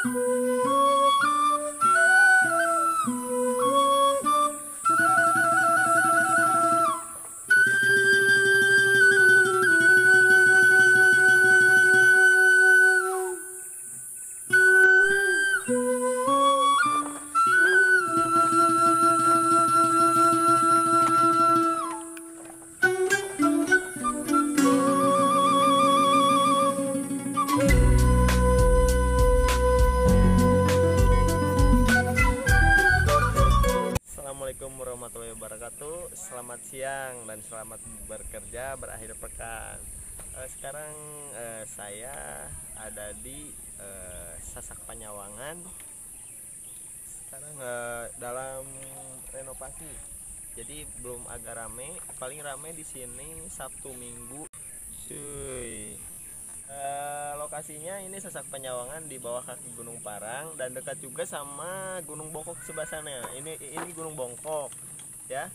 Assalamualaikum warahmatullahi wabarakatuh. Selamat siang dan selamat bekerja berakhir pekan. Sekarang saya ada di Sasak Panyawangan. Sekarang dalam renovasi. Jadi belum agak rame. Paling rame di sini Sabtu Minggu. Cuy. Lokasinya ini Sasak Panyawangan di bawah kaki Gunung Parang dan dekat juga sama Gunung Bongkok sebelah sana. Ini Gunung Bongkok ya.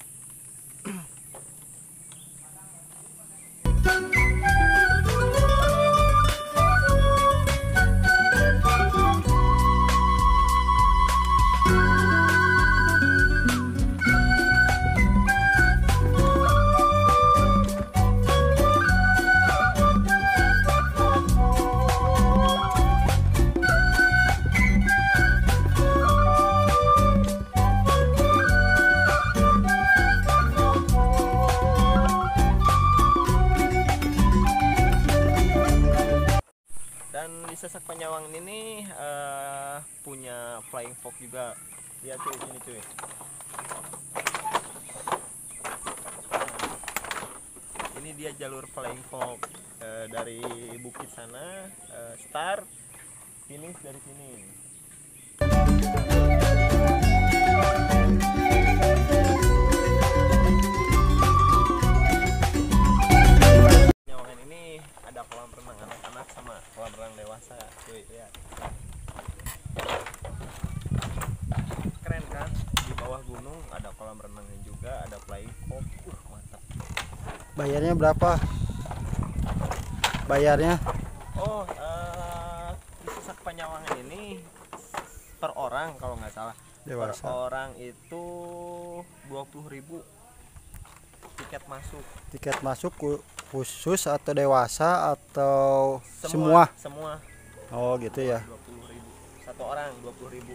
Dan di Sasak Panyawangan ini punya flying fox juga. Lihat cuy, ini cuy. Ini dia jalur flying fox dari bukit sana, start finish dari sini. Panyawangan ini ada kolam renang anak-anak sama kolam renang dewasa, cuy, lihat. Keren kan? Di bawah gunung ada kolam renangnya juga, ada flying fox. Mantap. Bayarnya berapa? Bayarnya? Oh, di Sasak Panyawangan ini per orang kalau nggak salah. Dewasa. Per orang itu 20.000 tiket masuk. Tiket masuk khusus atau dewasa atau semua? Semua. Oh gitu ya. 20.000. Satu orang 20.000.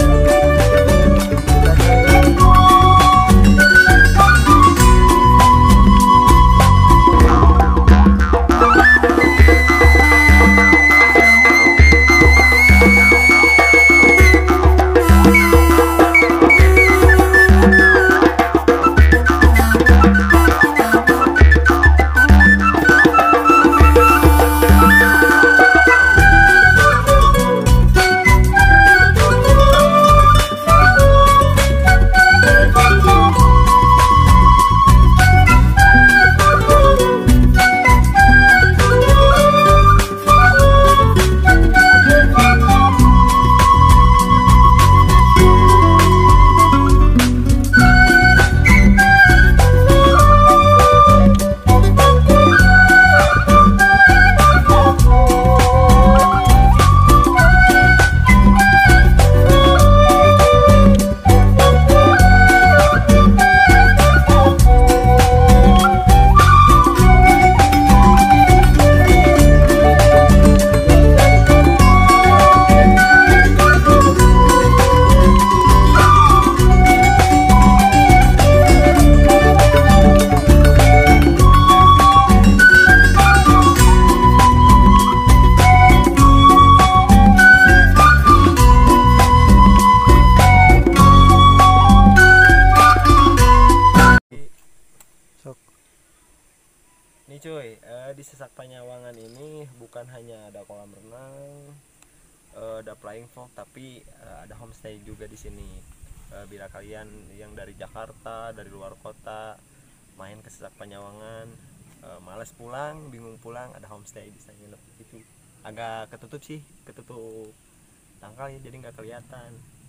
Nih cuy, di Sasak Panyawangan ini bukan hanya ada kolam renang, ada flying fox, tapi ada homestay juga di sini. Bila kalian yang dari Jakarta, dari luar kota, main ke Sasak Panyawangan, males pulang, bingung pulang, ada homestay bisa nginep. Itu agak ketutup sih, ketutup tangkal ya, jadi nggak kelihatan.